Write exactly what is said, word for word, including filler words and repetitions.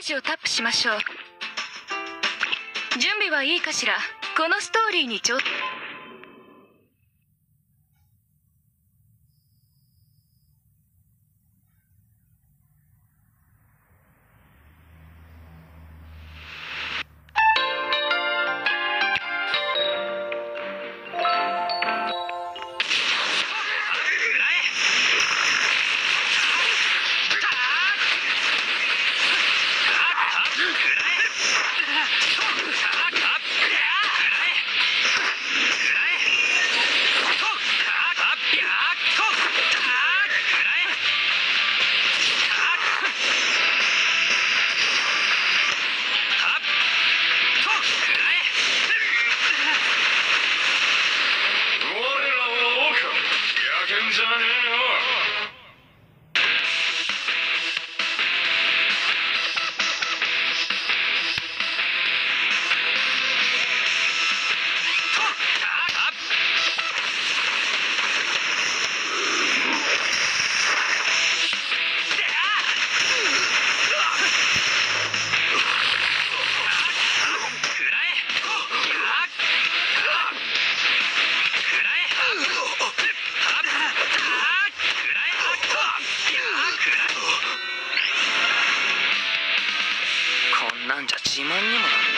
ジをタップしましょう。準備はいいかしら。このストーリーにちょなんじゃ自慢にもなる。